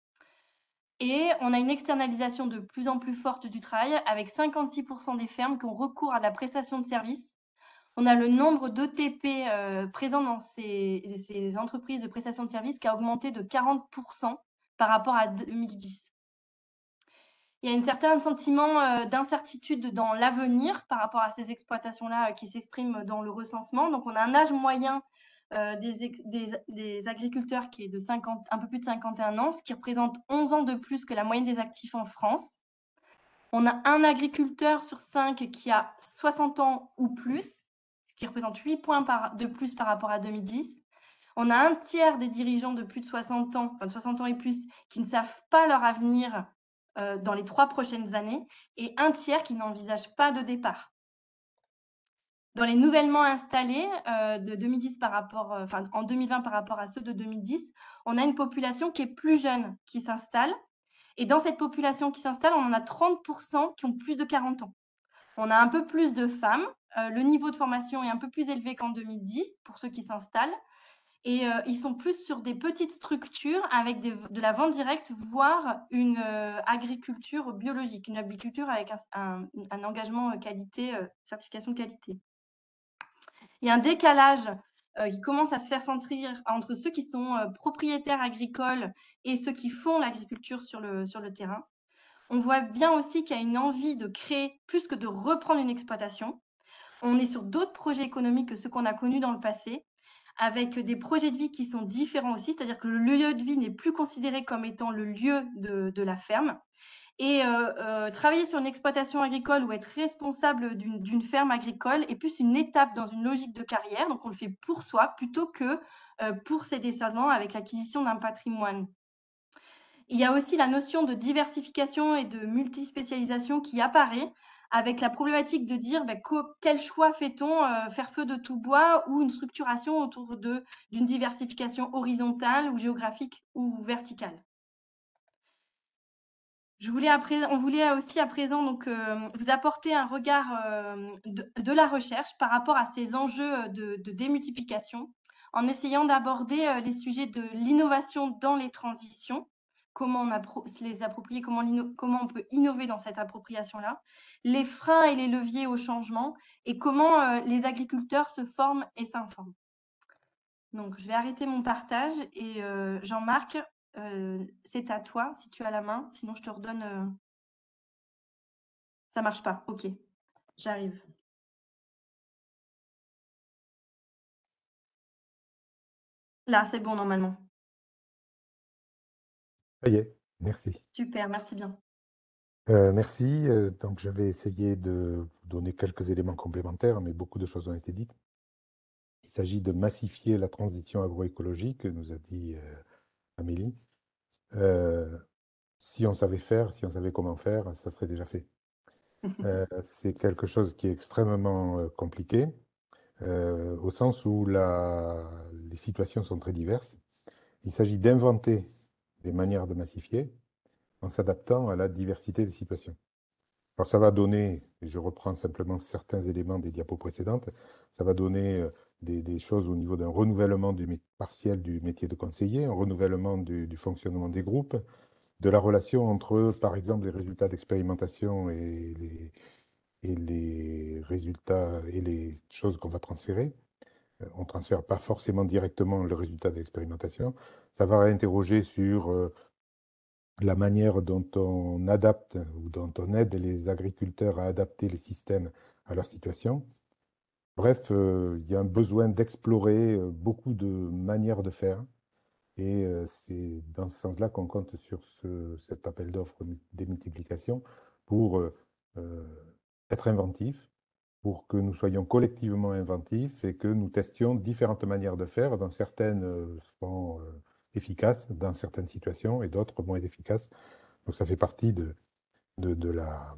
Et on a une externalisation de plus en plus forte du travail avec cinquante-six des fermes qui ont recours à la prestation de services. On a le nombre d'E T P, heu, présents dans ces ces entreprises de prestation de services qui a augmenté de quarante par rapport à deux mille dix. Il y a un certain sentiment, heu, d'incertitude dans l'avenir par rapport à ces exploitations-là, heu, qui s'expriment dans le recensement. Donc on a un âge moyen, heu, des ex des des agriculteurs qui est de cinquante un peu plus de cinquante et un ans, ce qui représente onze ans de plus que la moyenne des actifs en France. On a un agriculteur sur cinq qui a soixante ans ou plus, ce qui représente huit points par de plus par rapport à deux mille dix. On a un tiers des dirigeants de plus de soixante ans, enfin de soixante ans et plus, qui ne savent pas leur avenir, heu, dans les trois prochaines années et un tiers qui n'envisage pas de départ. Dans les nouvellement installés, heu, de deux mille dix par rapport, heu, enfin en deux mille vingt par rapport à ceux de deux mille dix, on a une population qui est plus jeune qui s'installe et dans cette population qui s'installe, on en a trente qui ont plus de quarante ans. On a un peu plus de femmes, heu, le niveau de formation est un peu plus élevé qu'en deux mille dix pour ceux qui s'installent et heu, ils sont plus sur des petites structures avec des de la vente directe, voire une, heu, agriculture biologique, une agriculture avec un un un engagement, heu, qualité, heu, certification de qualité. Il y a un décalage, heu, qui commence à se faire sentir entre ceux qui sont, heu, propriétaires agricoles et ceux qui font l'agriculture sur le sur le terrain. On voit bien aussi qu'il y a une envie de créer plus que de reprendre une exploitation. On est sur d'autres projets économiques que ceux qu'on a connus dans le passé, avec des projets de vie qui sont différents aussi, c'est-à-dire que le lieu de vie n'est plus considéré comme étant le lieu de de la ferme Et euh, euh, travailler sur une exploitation agricole ou être responsable d'une d'une ferme agricole est plus une étape dans une logique de carrière, donc on le fait pour soi plutôt que euh, pour ses descendants avec l'acquisition d'un patrimoine. Il y a aussi la notion de diversification et de multispécialisation qui apparaît avec la problématique de dire ben, quel choix fait-on, euh, faire feu de tout bois ou une structuration autour de d'une diversification horizontale ou géographique ou verticale. Je voulais à présent, on voulait aussi à présent donc, euh, vous apporter un regard euh, de, de la recherche par rapport à ces enjeux de, de démultiplication, en essayant d'aborder euh, les sujets de l'innovation dans les transitions, comment on appro se les approprier, comment, comment on peut innover dans cette appropriation-là, les freins et les leviers au changement, et comment euh, les agriculteurs se forment et s'informent. Donc, je vais arrêter mon partage et euh, Jean-Marc, euh, c'est à toi si tu as la main, sinon je te redonne... Euh... Ça marche pas, ok, j'arrive. Là, c'est bon normalement. Ça y est, merci. Super, merci bien. Euh, merci. Euh, donc, je vais essayer de vous donner quelques éléments complémentaires, mais beaucoup de choses ont été dites. Il s'agit de massifier la transition agroécologique, nous a dit euh, Amélie. Euh, si on savait faire, si on savait comment faire, ça serait déjà fait. Euh, c'est quelque chose qui est extrêmement euh, compliqué, euh, au sens où la, les situations sont très diverses. Il s'agit d'inventer des manières de massifier en s'adaptant à la diversité des situations. Alors ça va donner, je reprends simplement certains éléments des diapos précédentes, ça va donner euh, des, des choses au niveau d'un renouvellement du partiel du métier de conseiller, un renouvellement du, du fonctionnement des groupes, de la relation entre, par exemple, les résultats d'expérimentation et les, et les résultats et les choses qu'on va transférer. Euh, On ne transfère pas forcément directement le résultat d'expérimentation. Ça va réinterroger sur euh, la manière dont on adapte ou dont on aide les agriculteurs à adapter les systèmes à leur situation. Bref, euh, il y a un besoin d'explorer euh, beaucoup de manières de faire. Et euh, c'est dans ce sens-là qu'on compte sur ce, cet appel d'offres des multiplications pour euh, euh, être inventif, pour que nous soyons collectivement inventifs et que nous testions différentes manières de faire, dont certaines euh, sont euh, efficaces dans certaines situations et d'autres moins efficaces. Donc ça fait partie de, de, de la,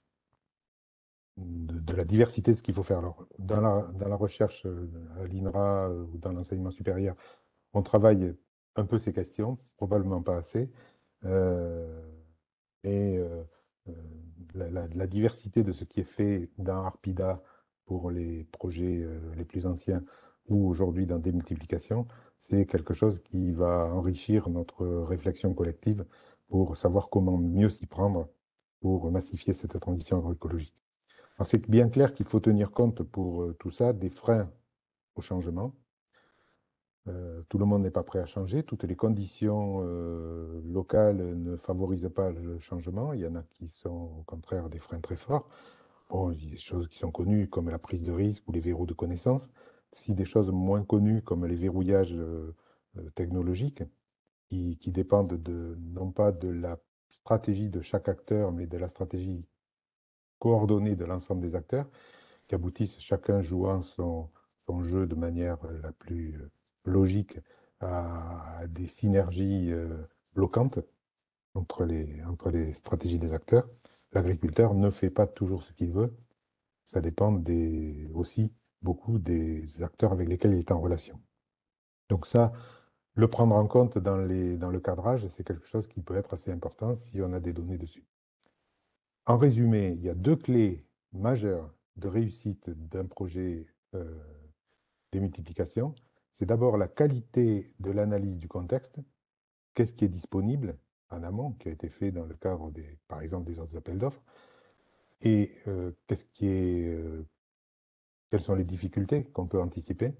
de, de la diversité de ce qu'il faut faire. Alors, dans, la, dans la recherche à l'INRA ou dans l'enseignement supérieur, on travaille un peu ces questions, probablement pas assez. Euh, et euh, euh, la, la, la diversité de ce qui est fait dans Arpida pour les projets euh, les plus anciens ou aujourd'hui dans Démultiplication, c'est quelque chose qui va enrichir notre réflexion collective pour savoir comment mieux s'y prendre pour massifier cette transition agroécologique. Alors c'est bien clair qu'il faut tenir compte pour euh, tout ça des freins au changement. Euh, tout le monde n'est pas prêt à changer, toutes les conditions euh, locales ne favorisent pas le changement, il y en a qui sont au contraire des freins très forts. Bon, il y a des choses qui sont connues comme la prise de risque ou les verrous de connaissance, si des choses moins connues comme les verrouillages euh, euh, technologiques qui, qui dépendent de, non pas de la stratégie de chaque acteur, mais de la stratégie coordonnée de l'ensemble des acteurs, qui aboutissent chacun jouant son, son jeu de manière la plus euh, logique à, à des synergies euh, bloquantes entre les, entre les stratégies des acteurs. L'agriculteur ne fait pas toujours ce qu'il veut. Ça dépend des, aussi beaucoup des acteurs avec lesquels il est en relation. Donc ça, le prendre en compte dans, les, dans le cadrage, c'est quelque chose qui peut être assez important si on a des données dessus. En résumé, il y a deux clés majeures de réussite d'un projet euh, des multiplications. C'est d'abord la qualité de l'analyse du contexte. Qu'est-ce qui est disponible en amont, qui a été fait dans le cadre, des, par exemple, des autres appels d'offres, et euh, qu'est-ce qui est, euh, quelles sont les difficultés qu'on peut anticiper.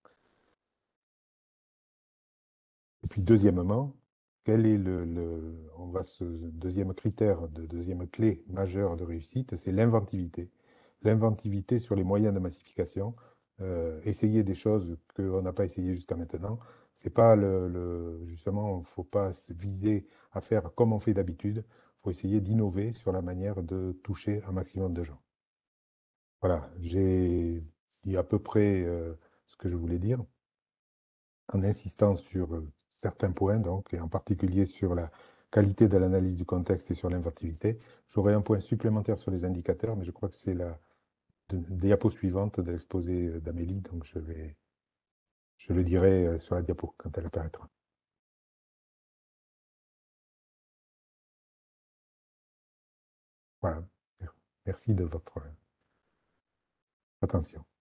Et puis, deuxièmement, quel est le, le on va ce deuxième critère, de deuxième clé majeure de réussite, c'est l'inventivité. L'inventivité sur les moyens de massification, euh, essayer des choses qu'on n'a pas essayé jusqu'à maintenant. C'est pas le, le justement, il ne faut pas se viser à faire comme on fait d'habitude. Il faut essayer d'innover sur la manière de toucher un maximum de gens. Voilà, j'ai dit à peu près euh, ce que je voulais dire, en insistant sur euh, certains points, donc, et en particulier sur la qualité de l'analyse du contexte et sur l'inventivité. J'aurai un point supplémentaire sur les indicateurs, mais je crois que c'est la de- diapo suivante de l'exposé d'Amélie, donc je vais, je le dirai euh, sur la diapo quand elle apparaîtra. Voilà. Merci de votre euh, attention.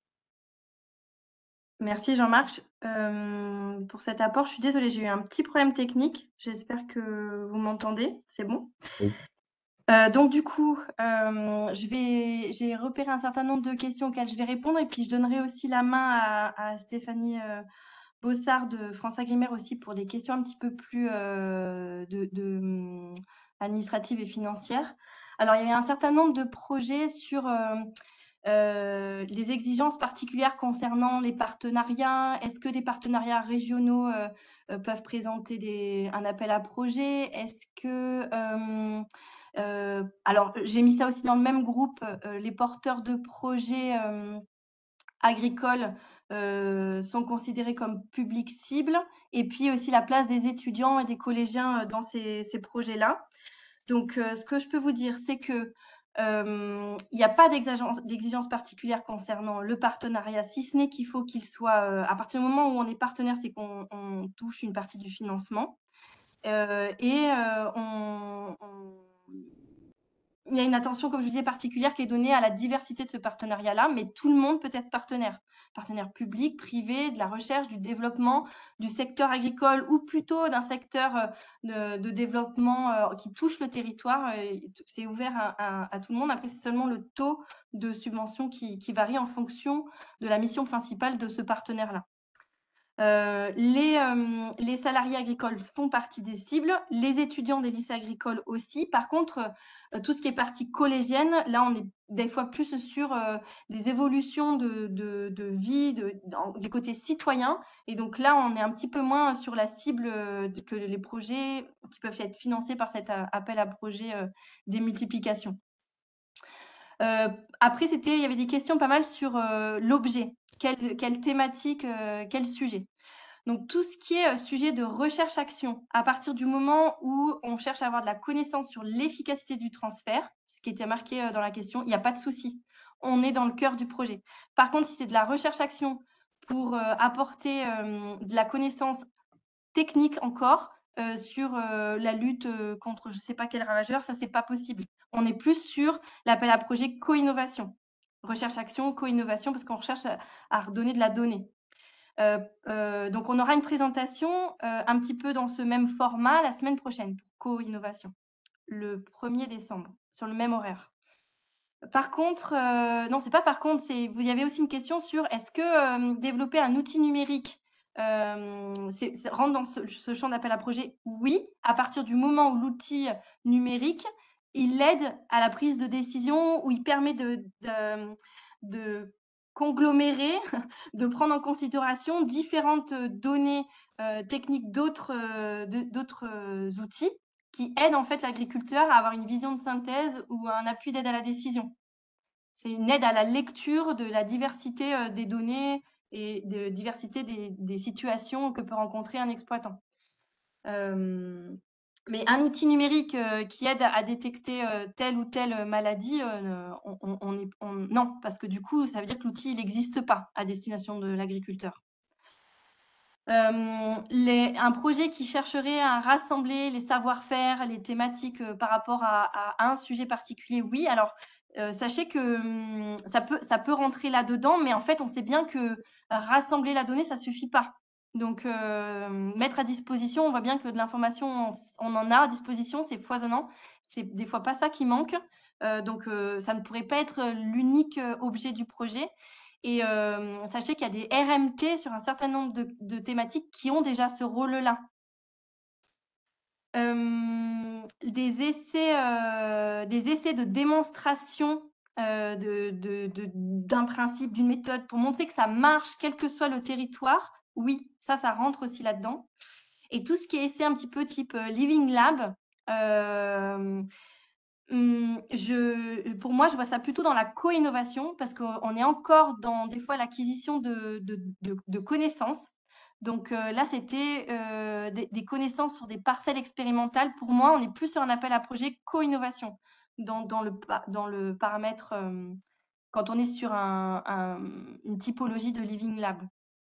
Merci Jean-Marc euh, pour cet apport. Je suis désolée, j'ai eu un petit problème technique. J'espère que vous m'entendez. C'est bon? Oui. Euh, donc du coup, euh, je vais, j'ai repéré un certain nombre de questions auxquelles je vais répondre et puis je donnerai aussi la main à, à Stéphanie euh, Bossard de France Agrimaire aussi pour des questions un petit peu plus euh, de, de, hum, administratives et financières. Alors, il y avait un certain nombre de projets sur euh, euh, les exigences particulières concernant les partenariats. Est-ce que des partenariats régionaux euh, euh, peuvent présenter des, un appel à projet? Est-ce que... Euh, euh, alors, j'ai mis ça aussi dans le même groupe, euh, les porteurs de projets euh, agricoles euh, sont considérés comme public cible, et puis aussi la place des étudiants et des collégiens dans ces, ces projets-là. Donc, euh, ce que je peux vous dire, c'est que euh, il n'y a pas d'exigence, d'exigence particulière concernant le partenariat, si ce n'est qu'il faut qu'il soit, euh, à partir du moment où on est partenaire, c'est qu'on on touche une partie du financement. Euh, et euh, on, on il y a une attention, comme je vous disais, particulière qui est donnée à la diversité de ce partenariat-là, mais tout le monde peut être partenaire. Partenaire public, privé, de la recherche, du développement, du secteur agricole ou plutôt d'un secteur de, de développement euh, qui touche le territoire. C'est ouvert à, à, à tout le monde. Après, c'est seulement le taux de subvention qui, qui varie en fonction de la mission principale de ce partenaire-là. Euh, les, euh, les salariés agricoles font partie des cibles, les étudiants des lycées agricoles aussi. Par contre, euh, tout ce qui est partie collégienne, là, on est des fois plus sur euh, des évolutions de, de, de vie de, de, du côté citoyen. Et donc là, on est un petit peu moins sur la cible euh, que les projets qui peuvent être financés par cet appel à projet euh, démultiplication. Euh, après, c'était, il y avait des questions pas mal sur euh, l'objet. Quelle, quelle thématique, euh, quel sujet. Donc, tout ce qui est sujet de recherche-action, à partir du moment où on cherche à avoir de la connaissance sur l'efficacité du transfert, ce qui était marqué dans la question, il n'y a pas de souci. On est dans le cœur du projet. Par contre, si c'est de la recherche-action pour euh, apporter euh, de la connaissance technique encore euh, sur euh, la lutte euh, contre je ne sais pas quel ravageur, ça, c'est pas possible. On est plus sur l'appel à projet co-innovation. Recherche-action, co-innovation, parce qu'on recherche à, à redonner de la donnée. Euh, euh, donc, on aura une présentation euh, un petit peu dans ce même format la semaine prochaine pour co-innovation, le premier décembre, sur le même horaire. Par contre, euh, non, c'est pas par contre, c'est, il y avait aussi une question sur est-ce que euh, développer un outil numérique euh, c'est, c'est, rentre dans ce, ce champ d'appel à projet? Oui, à partir du moment où l'outil numérique, il aide à la prise de décision, où il permet de, de, de conglomérer, de prendre en considération différentes données euh, techniques d'autres, euh, de, d'autres euh, outils qui aident en fait l'agriculteur à avoir une vision de synthèse ou un appui d'aide à la décision. C'est une aide à la lecture de la diversité euh, des données et de diversité des, des situations que peut rencontrer un exploitant. Euh, mais un outil numérique euh, qui aide à, à détecter euh, telle ou telle maladie, euh, on, on, on est, on, non, parce que du coup, ça veut dire que l'outil n'existe pas à destination de l'agriculteur. Euh, les, un projet qui chercherait à rassembler les savoir-faire, les thématiques euh, par rapport à, à, à un sujet particulier, oui. Alors, euh, sachez que hum, ça peut, ça peut rentrer là-dedans, mais en fait, on sait bien que rassembler la donnée, ça suffit pas. Donc, euh, mettre à disposition, on voit bien que de l'information, on, on en a à disposition, c'est foisonnant. C'est des fois pas ça qui manque. Euh, donc, euh, ça ne pourrait pas être l'unique objet du projet. Et euh, sachez qu'il y a des R M T sur un certain nombre de, de thématiques qui ont déjà ce rôle-là. Euh, des, essais, euh, des essais de démonstration euh, de, de, de, d'un principe, d'une méthode pour montrer que ça marche, quel que soit le territoire, oui, ça, ça rentre aussi là-dedans. Et tout ce qui est essai un petit peu type Living Lab, euh, Mmh, je pour moi, je vois ça plutôt dans la co-innovation parce qu'on est encore dans, des fois, l'acquisition de de de de connaissances. Donc, heu, là, c'était, heu, des des connaissances sur des parcelles expérimentales. Pour moi, on est plus sur un appel à projet co-innovation dans dans le pa dans le paramètre, hem, quand on est sur un un, mmh, une typologie de living lab.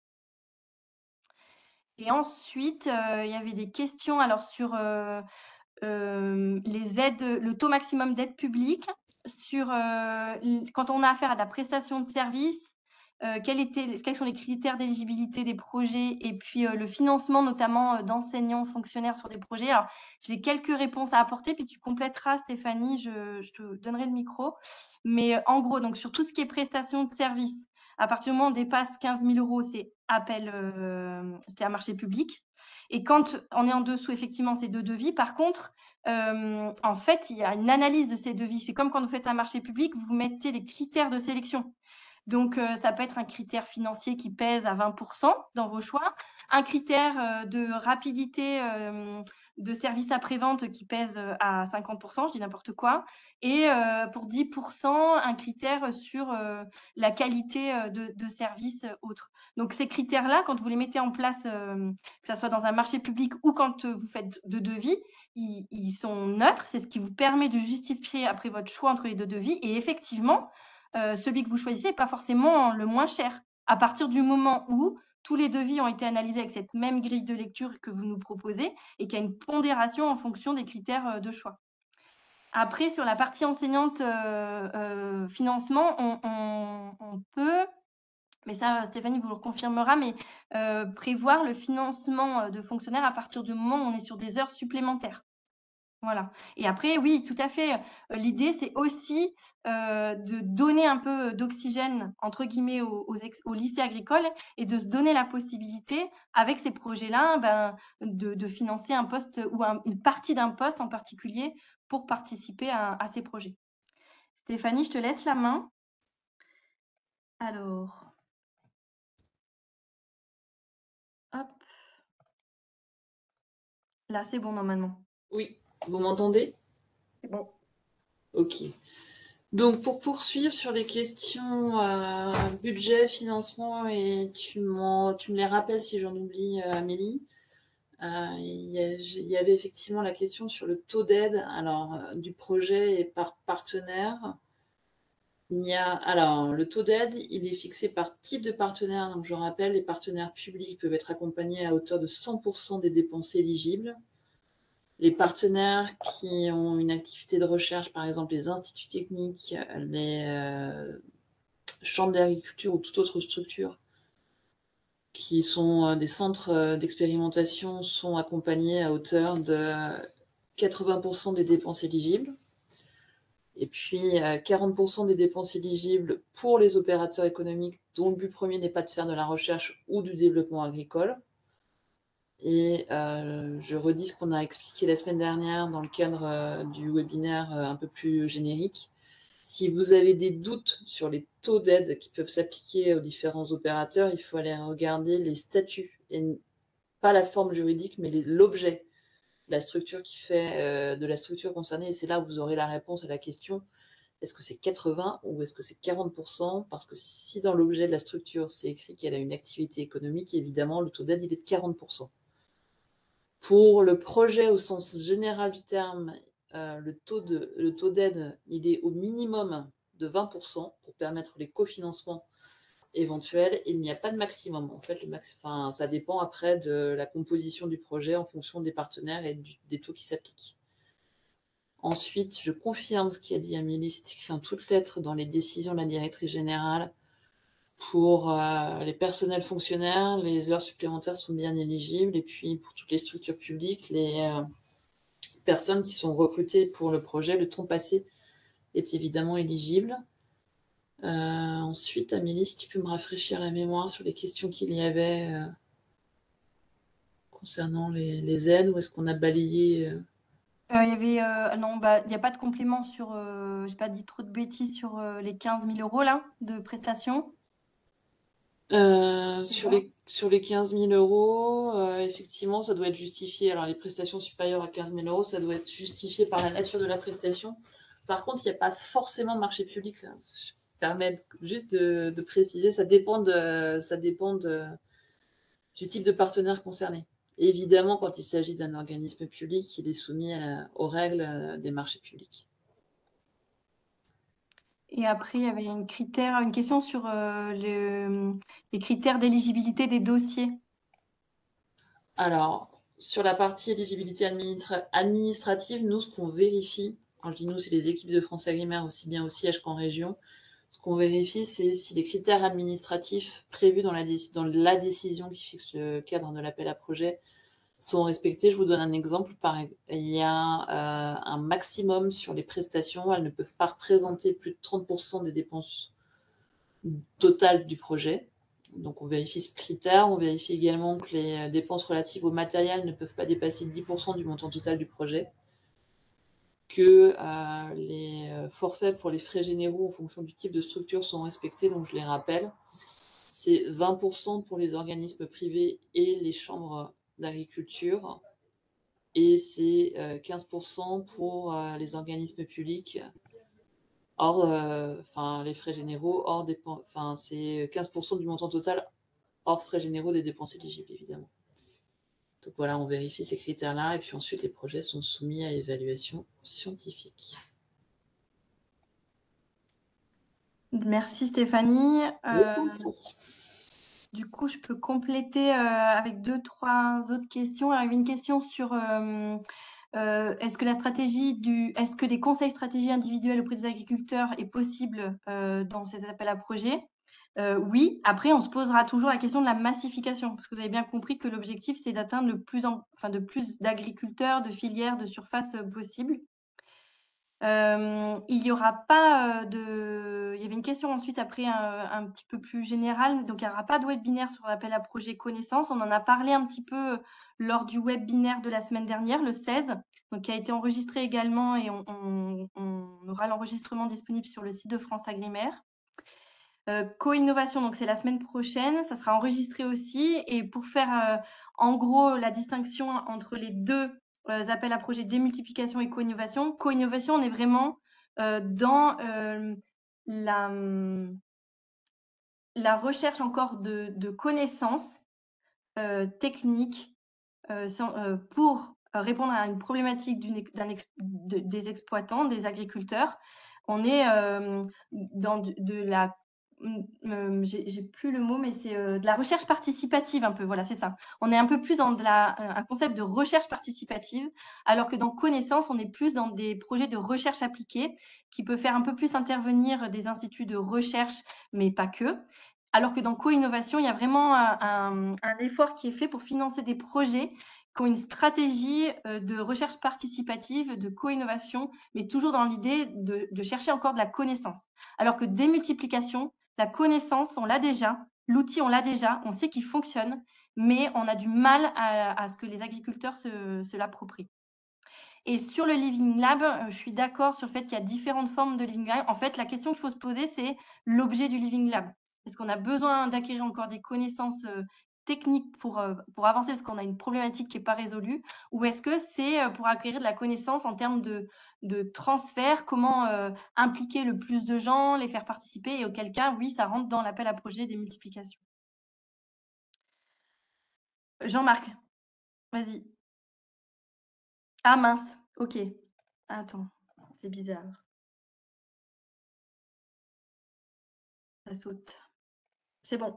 Et ensuite, heu, il y avait des questions alors sur, heu Hem, les aides, le taux maximum d'aide publique sur, heu, l quand on a affaire à de la prestation de services, heu, quels étaient les quels sont les critères d'éligibilité des projets et puis, heu, le financement notamment, heu, d'enseignants, fonctionnaires sur des projets. Alors, j'ai quelques réponses à apporter, puis tu compléteras Stéphanie, je je te donnerai le micro. Mais, heu, en gros, donc sur tout ce qui est prestation de services, à partir du moment où on dépasse quinze mille euros, c'est appel, hem, c'est un marché public. Et quand on est en dessous, effectivement, c'est de devis. Par contre, hem, en fait, il y a une analyse de ces devis. C'est comme quand vous faites un marché public, vous mettez des critères de sélection. Donc, heu, ça peut être un critère financier qui pèse à vingt dans vos choix, un critère, heu, de rapidité, hem, de service après-vente qui pèse, heu, à cinquante, je dis n'importe quoi et heu, pour dix un critère sur, heu, la qualité, heu, de de service, heu, autre. Donc ces critères-là, quand vous les mettez en place, hem, que ça soit dans un marché public ou quand, heu, vous faites de devis, ils ils sont neutres. C'est ce qui vous permet de justifier après votre choix entre les deux devis et effectivement, heu, celui que vous choisissez n'est pas forcément le moins cher. À partir du moment où tous les devis ont été analysés avec cette même grille de lecture que vous nous proposez et qu'il y a une pondération en fonction des critères, heu, de choix. Après sur la partie enseignante, heu heu, financement, on on on peut, mais ça Stéphanie vous le confirmera, mais heu, prévoir le financement, heu, de fonctionnaires à partir du moment où on est sur des heures supplémentaires. Voilà et après oui, tout à fait, heu, l'idée c'est aussi, heu, de donner un peu «d'oxygène» entre guillemets aux aux ex aux lycées agricoles et de se donner la possibilité avec ces projets-là, ben, de de financer un poste ou un une partie d'un poste en particulier pour participer à à ces projets. Stéphanie, je te laisse la main. Alors, hop, là c'est bon normalement. Oui, vous m'entendez? C'est bon. Ok. Donc, pour poursuivre sur les questions euh, budget, financement, et tu, m'en- tu me les rappelles si j'en oublie, euh, Amélie. Euh, il y, a- il y avait effectivement la question sur le taux d'aide alors, euh, du projet et par partenaire. Il y a, alors, le taux d'aide, il est fixé par type de partenaire. Donc, je rappelle, les partenaires publics peuvent être accompagnés à hauteur de cent pour cent des dépenses éligibles. Les partenaires qui ont une activité de recherche, par exemple les instituts techniques, les euh, chambres d'agriculture ou toute autre structure qui sont euh, des centres euh, d'expérimentation, sont accompagnés à hauteur de quatre-vingts pour cent des dépenses éligibles. Et puis euh, quarante pour cent des dépenses éligibles pour les opérateurs économiques dont le but premier n'est pas de faire de la recherche ou du développement agricole. Et euh, je redis ce qu'on a expliqué la semaine dernière dans le cadre euh, du webinaire euh, un peu plus générique. Si vous avez des doutes sur les taux d'aide qui peuvent s'appliquer aux différents opérateurs, il faut aller regarder les statuts, et pas la forme juridique, mais l'objet, la structure qui fait euh, de la structure concernée. Et c'est là où vous aurez la réponse à la question, est-ce que c'est quatre-vingts ou est-ce que c'est quarante pour cent? Parce que si dans l'objet de la structure, c'est écrit qu'elle a une activité économique, évidemment, le taux d'aide, il est de quarante pour cent. Pour le projet au sens général du terme, euh, le taux de, le taux d'aide, il est au minimum de vingt pour cent pour permettre les cofinancements éventuels. Il n'y a pas de maximum. En fait, le max, enfin, ça dépend après de la composition du projet en fonction des partenaires et du, des taux qui s'appliquent. Ensuite, je confirme ce qu'a dit Amélie, c'est écrit en toutes lettres dans les décisions de la directrice générale. Pour euh, les personnels fonctionnaires, les heures supplémentaires sont bien éligibles. Et puis, pour toutes les structures publiques, les euh, personnes qui sont recrutées pour le projet, le temps passé est évidemment éligible. Euh, ensuite, Amélie, si tu peux me rafraîchir la mémoire sur les questions qu'il y avait euh, concernant les, les aides, ou est-ce qu'on a balayé euh... Euh, il y avait, euh, non, bah, il n'y a pas de complément sur, euh, j'ai pas dit trop de bêtises sur euh, les quinze mille euros là de prestations. Euh, sur, les, sur les quinze mille euros, euh, effectivement, ça doit être justifié. Alors, les prestations supérieures à quinze mille euros, ça doit être justifié par la nature de la prestation. Par contre, il n'y a pas forcément de marché public. Ça. Je permets juste de, de préciser, ça dépend, de, ça dépend de, du type de partenaire concerné. Et évidemment, quand il s'agit d'un organisme public, il est soumis à la, aux règles des marchés publics. Et après, il y avait une, critère, une question sur euh, le, les critères d'éligibilité des dossiers. Alors, sur la partie éligibilité administra administrative, nous, ce qu'on vérifie, quand je dis nous, c'est les équipes de France Agrimaire, aussi bien au siège qu'en région, ce qu'on vérifie, c'est si les critères administratifs prévus dans la, dans la décision qui fixe le cadre de l'appel à projet sont respectés. Je vous donne un exemple. Il y a euh, un maximum sur les prestations. Elles ne peuvent pas représenter plus de trente pour cent des dépenses totales du projet. Donc, on vérifie ce critère. On vérifie également que les dépenses relatives au matériel ne peuvent pas dépasser dix pour cent du montant total du projet. Que euh, les forfaits pour les frais généraux en fonction du type de structure sont respectés. Donc, je les rappelle. C'est vingt pour cent pour les organismes privés et les chambres d'agriculture. Et c'est euh, quinze pour cent pour euh, les organismes publics, hors, enfin, euh, les frais généraux, hors dépenses, enfin, c'est quinze pour cent du montant total, hors frais généraux des dépenses éligibles, évidemment. Donc voilà, on vérifie ces critères-là, et puis ensuite, les projets sont soumis à évaluation scientifique. Merci Stéphanie. Euh, du coup, je peux compléter euh, avec deux, trois autres questions. Alors, il y avait une question sur euh, euh, est-ce que la stratégie du, est-ce que des conseils stratégies individuels auprès des agriculteurs est possible euh, dans ces appels à projets? Euh, oui. Après, on se posera toujours la question de la massification, parce que vous avez bien compris que l'objectif, c'est d'atteindre le plus, en, enfin, de plus d'agriculteurs, de filières, de surfaces euh, possibles. Euh, il n'y aura pas euh, de... Il y avait une question ensuite après un, un petit peu plus générale. Donc, il n'y aura pas de webinaire sur l'appel à projet connaissance. On en a parlé un petit peu lors du webinaire de la semaine dernière, le seize, donc qui a été enregistré également et on, on, on aura l'enregistrement disponible sur le site de France Agrimaire. Euh, Co-innovation, donc c'est la semaine prochaine, ça sera enregistré aussi. Et pour faire euh, en gros la distinction entre les deux euh, appels à projets démultiplication et co-innovation, co-innovation, on est vraiment euh, dans euh, la, la recherche encore de, de connaissances euh, techniques euh, sans, euh, pour répondre à une problématique d'un ex, de, des exploitants, des agriculteurs. On est euh, dans de, de la Euh, j'ai plus le mot, mais c'est euh, de la recherche participative un peu. Voilà, c'est ça. On est un peu plus dans de la, un concept de recherche participative, alors que dans connaissance, on est plus dans des projets de recherche appliquée qui peut faire un peu plus intervenir des instituts de recherche, mais pas que. Alors que dans co-innovation, il y a vraiment un, un, un effort qui est fait pour financer des projets qui ont une stratégie de recherche participative, de co-innovation, mais toujours dans l'idée de, de chercher encore de la connaissance. Alors que démultiplication, la connaissance, on l'a déjà, l'outil, on l'a déjà, on sait qu'il fonctionne, mais on a du mal à, à ce que les agriculteurs se, se l'approprient. Et sur le Living Lab, je suis d'accord sur le fait qu'il y a différentes formes de Living Lab. En fait, la question qu'il faut se poser, c'est l'objet du Living Lab. Est-ce qu'on a besoin d'acquérir encore des connaissances techniques pour, pour avancer parce qu'on a une problématique qui n'est pas résolue, ou est-ce que c'est pour acquérir de la connaissance en termes de, de transfert, comment euh, impliquer le plus de gens, les faire participer, et auquel cas, oui, ça rentre dans l'appel à projet des multiplications. Jean-Marc, vas-y. Ah mince, ok. Attends, c'est bizarre. Ça saute. C'est bon.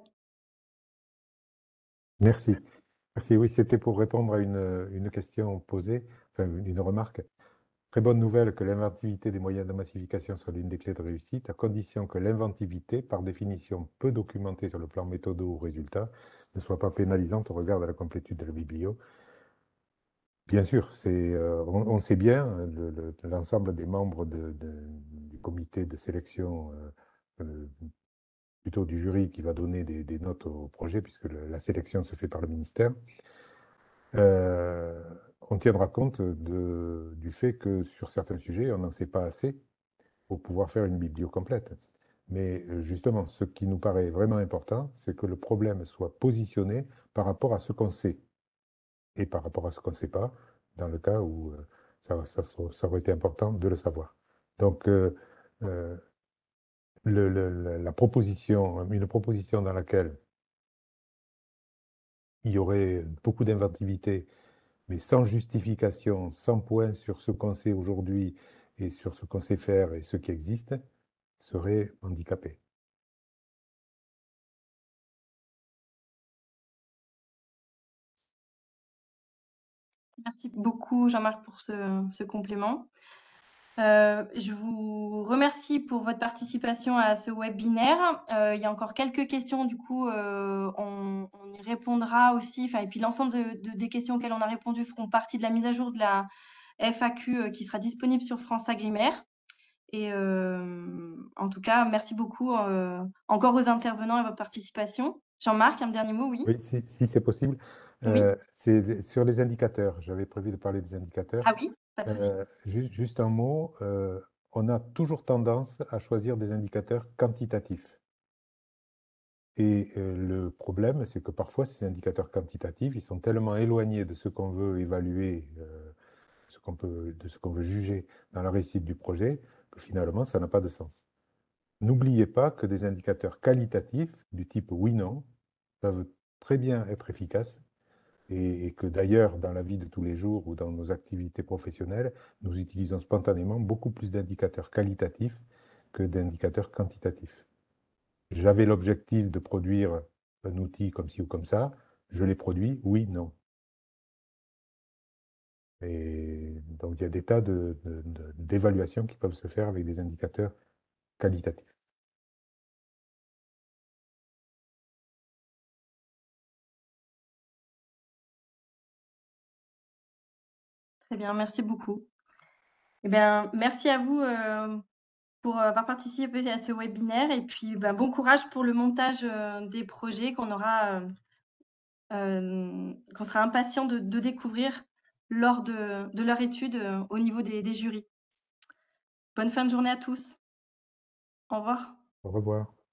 Merci. Merci. Oui, c'était pour répondre à une, une question posée, enfin une remarque. Très bonne nouvelle que l'inventivité des moyens de massification soit l'une des clés de réussite, à condition que l'inventivité, par définition peu documentée sur le plan méthodo ou résultat, ne soit pas pénalisante au regard de la complétude de la biblio. Bien sûr, c'est, euh, on, on sait bien, l'ensemble des membres de, de, du comité de sélection, euh, euh, plutôt du jury qui va donner des, des notes au projet, puisque le, la sélection se fait par le ministère, euh, on tiendra compte de, du fait que sur certains sujets, on n'en sait pas assez pour pouvoir faire une biblio complète. Mais justement, ce qui nous paraît vraiment important, c'est que le problème soit positionné par rapport à ce qu'on sait et par rapport à ce qu'on ne sait pas, dans le cas où ça, ça, ça aurait été important de le savoir. Donc, euh, euh, le- le- la proposition, une proposition dans laquelle il y aurait beaucoup d'inventivité, mais sans justification, sans point sur ce qu'on sait aujourd'hui et sur ce qu'on sait faire et ce qui existe, serait handicapée. Merci beaucoup, Jean-Marc, pour ce, ce complément. Euh, je vous remercie pour votre participation à ce webinaire. Euh, il y a encore quelques questions, du coup, euh, on, on y répondra aussi. Enfin, et puis l'ensemble de, de- des questions auxquelles on a répondu feront partie de la mise à jour de la F A Q euh, qui sera disponible sur France Agrimaire. Et euh, en tout cas, merci beaucoup euh, encore aux intervenants et à votre participation. Jean-Marc, un dernier mot, oui? Oui, si, si c'est possible. Oui. Euh, c'est sur les indicateurs. J'avais prévu de parler des indicateurs. Ah oui, pas de souci. Euh, juste, juste un mot. Euh, on a toujours tendance à choisir des indicateurs quantitatifs. Et euh, le problème, c'est que parfois, ces indicateurs quantitatifs, ils sont tellement éloignés de ce qu'on veut évaluer, euh, ce qu'on peut, de ce qu'on veut juger dans la réussite du projet, que finalement, ça n'a pas de sens. N'oubliez pas que des indicateurs qualitatifs du type oui-non peuvent très bien être efficaces et, et que d'ailleurs, dans la vie de tous les jours ou dans nos activités professionnelles, nous utilisons spontanément beaucoup plus d'indicateurs qualitatifs que d'indicateurs quantitatifs. J'avais l'objectif de produire un outil comme ci ou comme ça, je l'ai produit, oui, non. Et donc, il y a des tas de- de- de- d'évaluations qui peuvent se faire avec des indicateurs qualitatifs. Très bien, merci beaucoup. Eh bien, merci à vous euh, pour avoir participé à ce webinaire et puis ben, bon courage pour le montage euh, des projets qu'on aura, euh, euh, qu'on sera impatient de, de découvrir lors de, de leur étude euh, au niveau des, des jurys. Bonne fin de journée à tous. Au revoir. Au revoir.